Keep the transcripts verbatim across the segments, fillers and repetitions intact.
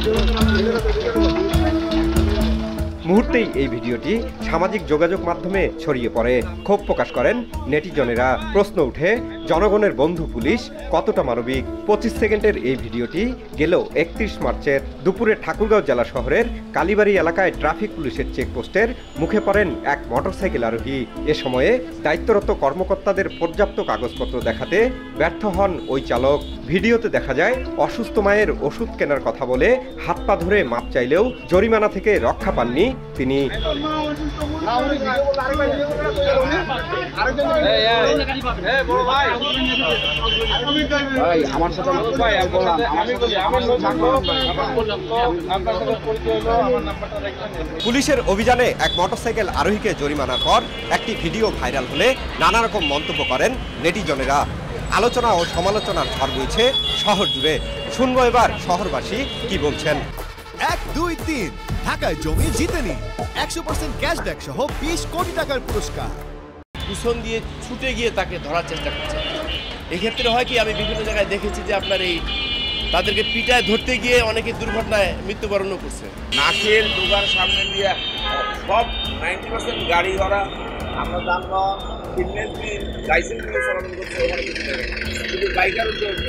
মুহূর্তেই এই ভিডিওটি সামাজিক যোগাযোগ মাধ্যমে ছড়িয়ে পড়ে। ক্ষোভ প্রকাশ করেন নেটিজনেরা। প্রশ্ন উঠে, জনগণের বন্ধু পুলিশ কতটা মানবিক? পঁচিশ সেকেন্ডের এই ভিডিওটি গেল একত্রিশ মার্চের দুপুরে ঠাকুরগাঁও জেলা শহরের কালীবাড়ি এলাকায় ট্রাফিক পুলিশের চেকপোস্টের মুখে পড়েন এক মোটরসাইকেল আরোহী। এ সময়ে দায়িত্বরত কর্মকর্তাদের পর্যাপ্ত কাগজপত্র দেখাতে ব্যর্থ হন ওই চালক। ভিডিওতে দেখা যায় অসুস্থ মায়ের ওষুধ কেনার কথা বলে হাত পা ধরে মাপ চাইলেও জরিমানা থেকে রক্ষা পাননি তিনি। পুলিশের অভিযানে এক মোটরসাইকেল আরোহীকে জরিমানার পর একটি ভিডিও ভাইরাল হলে নানা রকম মন্তব্য করেন নেটিজনেরা। আলোচনা ও সমালোচনার ঝড় বইছে শহর জুড়ে। শুনবো এবার শহরবাসী কি বলছেন। এক দুই তিন ঢাকায় জমি জিতে নিন একশো পার্সেন্ট ক্যাশব্যাক সহ বিশ কোটি টাকার পুরস্কার। পিছন দিয়ে ছুটে গিয়ে তাকে ধরার চেষ্টা করছে। এক্ষেত্রে হয় কি, আমি বিভিন্ন জায়গায় দেখেছি যে আপনার এই তাদেরকে পিটায় ধরতে গিয়ে অনেকে দুর্ঘটনায় মৃত্যুবরণও করছে। নাকের দোকান সামনে দিয়ে সব নাইনটি পার্সেন্ট গাড়ি ধরা আমরা যানবাহন ফিটনেস বিল লাইসেন্স নিয়ে চালানো করছে। ওখানে কিন্তু বাইকার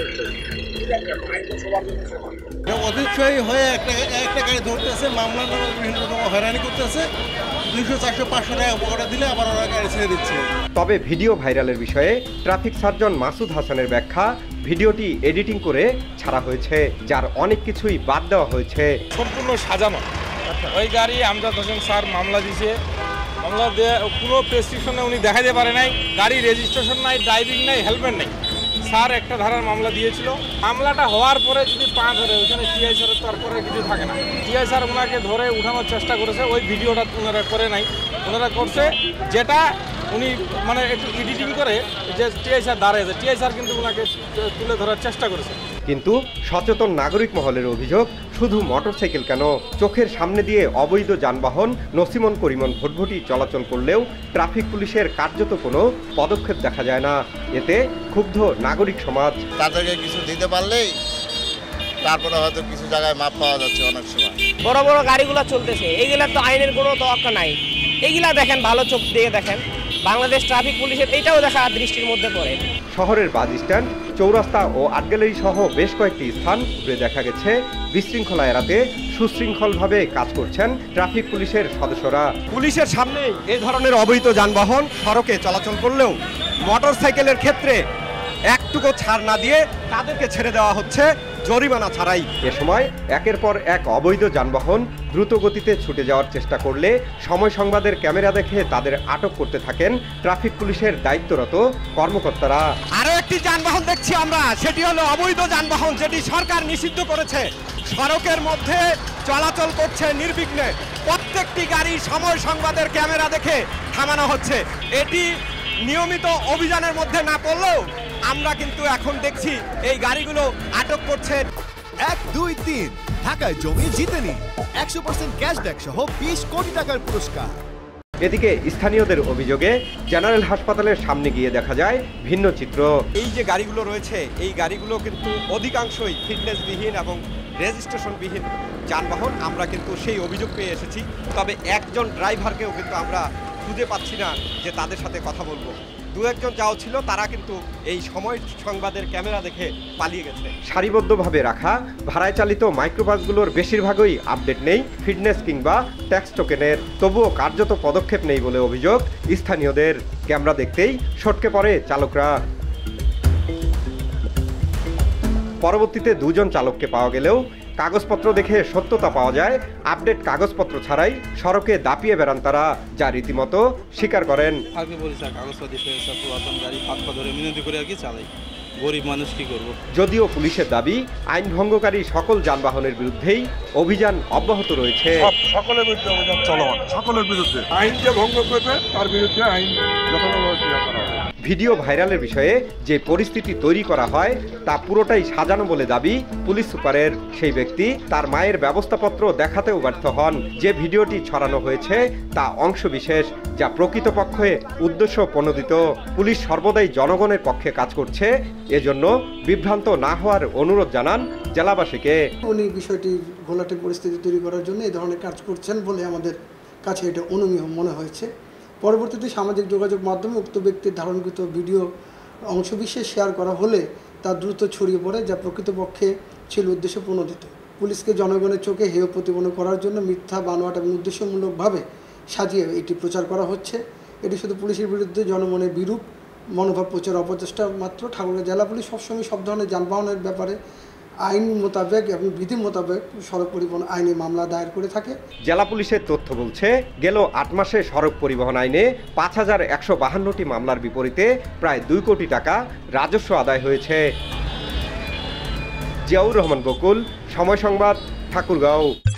অতিশয় হয়ে একটা একটা গাড়ি ধরতেছে, মামলা বিভিন্ন রকম হয়রানি করতেছে। দুইশো চারশো পাঁচশো টাকা পকড়া দিলে আবার ওরা গাড়ি ছেড়ে দিচ্ছে। তবে ভিডিও ভাইরালের বিষয়ে ট্রাফিক সার্জন মাসুদ হাসানের ব্যাখ্যা, ভিডিওটি এডিটিং করে ছাড়া হয়েছে, যার অনেক কিছুই বাদ দেওয়া হয়েছে। সম্পূর্ণ সাজানো। ওই গাড়ি আমজাদ হোসেন স্যার মামলা দিয়েছে, মামলা দিয়ে পুরো প্রেসক্রিপশনে উনি দেখাতে পারে নাই, গাড়ি রেজিস্ট্রেশন নাই, ড্রাইভিং নাই, হেলমেট নাই। স্যার একটা ধারার মামলা দিয়েছিল। মামলাটা হওয়ার পরে যদি পা ধরে ওইখানে টিআই স্যারের তারপরে কিছু থাকে না। টিআই স্যার ওনাকে ধরে উঠানোর চেষ্টা করেছে, ওই ভিডিওটা ওনারা করে নাই। ওনারা করছে যেটা উনি মানে একটু এডিটিং করে যে টিআই স্যার দাঁড়িয়েছে, টিআই স্যার কিন্তু ওনাকে তুলে ধরার চেষ্টা করেছে। কিন্তু সচেতন নাগরিক মহলের অভিযোগ, শুধু মোটরসাইকেল কেন, চোখের সামনে দিয়ে অবৈধ যানবাহন নসিমন করিমন ভটভটি চলাচল করলেও ট্রাফিক পুলিশের কার্যত কোনো পদক্ষেপ দেখা যায় না। এতে ক্ষুব্ধ নাগরিক সমাজ। তাদেরকে কিছু দিতে পারলেই তারপরে হয়তো কিছু জায়গায় মাপ পাওয়া যাচ্ছে। অনেক সময় বড় বড় গাড়িগুলো চলতেছে, এইগুলা তো আইনের কোনো তোয়াক্কা নাই। এইগুলা দেখেন, ভালো চোখ দিয়ে দেখেন, বাংলাদেশ ট্রাফিক পুলিশের এইটাও দেখা দৃষ্টির মধ্যে পড়ে। শহরের বাস স্ট্যান্ড, চৌরাস্তা ও আর্ট গ্যালারি সহ বেশ কয়েকটি স্থান ঘুরে দেখা গেছে বিশৃঙ্খলা এড়াতে সুশৃঙ্খলভাবে কাজ করছেন ট্রাফিক পুলিশের সদস্যরা। পুলিশের সামনে এই ধরনের অবৈধ যানবাহন সড়কে চলাচল করলেও মোটরসাইকেলের ক্ষেত্রে একটুকু ছাড় না দিয়ে তাদেরকে ছেড়ে দেওয়া হচ্ছে জরিমানা ছাড়াই। এ সময় একের পর এক অবৈধ যানবাহন দ্রুত গতিতে ছুটে যাওয়ার চেষ্টা করলে সময় সংবাদের ক্যামেরা দেখে তাদের আটক করতে থাকেন ট্রাফিক পুলিশের দায়িত্বরত কর্মকর্তারা। আরও একটি যানবাহন দেখছি আমরা, সেটি হলো অবৈধ যানবাহন, যেটি সরকার নিষিদ্ধ করেছে। সড়কের মধ্যে চলাচল করছে নির্বিঘ্নে। প্রত্যেকটি গাড়ি সময় সংবাদের ক্যামেরা দেখে থামানো হচ্ছে। এটি নিয়মিত অভিযানের মধ্যে না পড়লেও আমরা কিন্তু এখন দেখছি এই গাড়িগুলো আটক করছে। এক দুই তিন ঢাকায় জমি জিতে নিন একশো পার্সেন্ট ক্যাশব্যাক সহ বিশ কোটি টাকার পুরস্কার। এদিকে স্থানীয়দের অভিযোগে জেনারেল হাসপাতালের সামনে গিয়ে দেখা যায় ভিন্ন চিত্র। এই যে গাড়িগুলো রয়েছে, এই গাড়িগুলো কিন্তু অধিকাংশই ফিটনেসবিহীন এবং রেজিস্ট্রেশনবিহীন যানবাহন। আমরা কিন্তু সেই অভিযোগ পেয়ে এসেছি, তবে একজন ড্রাইভারকেও কিন্তু আমরা খুঁজে পাচ্ছি না যে তাদের সাথে কথা বলবো। দু একজন যাও ছিল, তারা কিন্তু এই সময় সংবাদের ক্যামেরা দেখে পালিয়ে গেছে। সারিবদ্ধভাবে রাখা ভাড়ায় চালিত মাইক্রোবাসগুলোর বেশিরভাগই আপডেট নেই ফিটনেস কিংবা ট্যাক্স টোকেনের, তবুও কার্যত পদক্ষেপ নেই বলে অভিযোগ স্থানীয়দের। ক্যামেরা দেখতেই সটকে পড়ে চালকরা। পরবর্তীতে দুজন চালককে পাওয়া গেলেও কাগজপত্র দেখে সত্যতা পাওয়া যায় আপডেট কাগজপত্র ছাড়াই সড়কে দাপিয়ে বেড়ান তারা, যা রীতিমতো স্বীকার করেন। আগে বলি স্যার, কাগজপত্র পুরাতন গাড়ি হাত পা ধরে মিনতি করে আর কি চালাই, গরিব মানুষ কি করব। যদিও পুলিশের দাবি আইন ভঙ্গকারী সকল যানবাহনের বিরুদ্ধেই অভিযান অব্যাহত রয়েছে। সকলের বিরুদ্ধে অভিযান চলমান, সকলের বিরুদ্ধে আইন যে ভঙ্গ করবে তার বিরুদ্ধে আইন যথাযথ করা হবে। ভিডিও ভাইরালের বিষয়ে যে পরিস্থিতি তৈরি করা হয় তা পুরোটাই সাজানো বলে দাবি পুলিশ সুপারের। সেই ব্যক্তি তার মায়ের ব্যবস্থাপত্র দেখাতেও ব্যর্থ হন। যে ভিডিওটি ছড়ানো হয়েছে তা অংশবিশেষ, যা প্রকৃতপক্ষে উদ্দেশ্য প্রণোদিত। পুলিশ সর্বদাই জনগণের পক্ষে কাজ করছে, এজন্য বিভ্রান্ত না হওয়ার অনুরোধ জানান জেলাবাসীকে। উনি বিষয়টি ঘোলাটে পরিস্থিতি তৈরি করার জন্য এই ধরনের কাজ করছেন বলে আমাদের কাছে এটা অনুমেয় মনে হয়েছে। পরবর্তীতে সামাজিক যোগাযোগ মাধ্যমে উক্ত ব্যক্তির ধারণকৃত ভিডিও অংশবিশেষ শেয়ার করা হলে তা দ্রুত ছড়িয়ে পড়ে, যা প্রকৃতপক্ষে ছিল উদ্দেশ্য প্রণোদিত। পুলিশকে জনগণের চোখে হেয় প্রতিপন্ন করার জন্য মিথ্যা, বানোয়াট এবং উদ্দেশ্যমূলকভাবে সাজিয়ে এটি প্রচার করা হচ্ছে। এটি শুধু পুলিশের বিরুদ্ধে জনমনে বিরূপ মনোভাব প্রচার অপচেষ্টা মাত্র। ঠাকুরগাঁও জেলা পুলিশ সবসময় সব ধরনের যানবাহনের ব্যাপারে আইন মোতাবেক এবং বিধি মোতাবেক সড়ক পরিবহন আইনে মামলা দায়ের করে থাকে। জেলা পুলিশের তথ্য বলছে, গেল আট মাসে সড়ক পরিবহন আইনে পাঁচ হাজার একশো বাহান্নটি মামলার বিপরীতে প্রায় দুই কোটি টাকা রাজস্ব আদায় হয়েছে। জিয়াউর রহমান বকুল, সময় সংবাদ, ঠাকুরগাঁও।